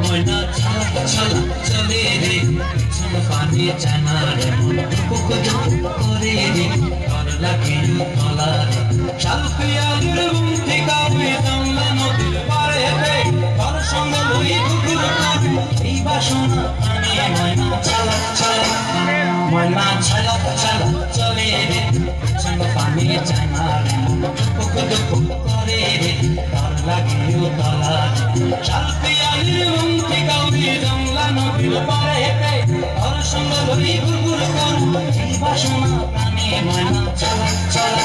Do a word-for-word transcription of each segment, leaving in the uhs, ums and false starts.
ময়না ছালা ছালা চলে রে পিছন পানি জানা রে মন দুঃখ দুঃখ করে রে ঘর লাগে তলা রে শাল পিয়ালির বুদ্ধি গাবে জানলা নদীর পারে রে ঘর সঙ্গে লই ঘুঘুর করে এই বাসনা প্রাণে ময়না ছালা ছালা ময়না ছালা ছালা চলে রে পিছন পানি জানা রে মন দুঃখ দুঃখ করে রে ঘর লাগে তলা রে শাল পিয়ালির বুদ্ধি গাবে জানলা নদীর পারে রে ঘর সঙ্গে লই ঘুঘুর করে এই বাসনা প্রাণে ময়না ছালা ছালা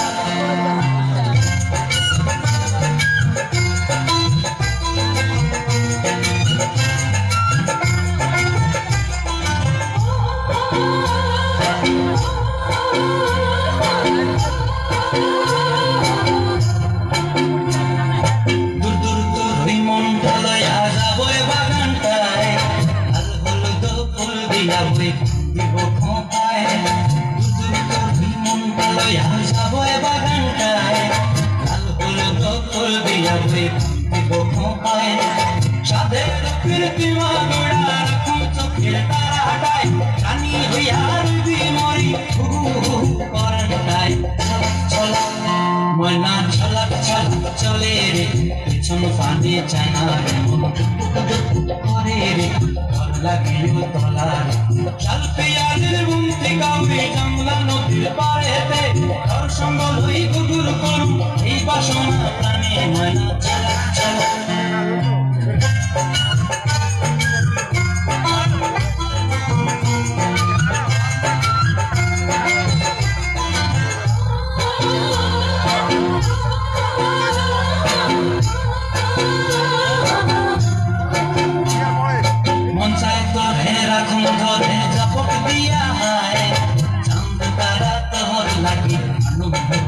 দিব খোঁপায় দুদুর করবি মন লয়া যাব বাগানটায় লাল হলুদ ফুল দিয়া দিব খোঁপায় সাদের কৃত্রিমা গোড়া রাখুন চোখের তারাটায় রানী হইয়া রবি মরি করাটায় চলা ময়না ছলা ছলা চলে রে পিছন পানি জানা রে মন করে রে ঘর লাগিও তলা রে শাল পিয়ালির বুদ্ধি গাবে জানলা নদীর পারেতে ঘর সঙ্গ লই ঘুঘুর করু এই বাসনা প্রাণে ময়না চলা চলা ধরে জাপক দিয়া হায় চাঁদ তারা তোর লাগি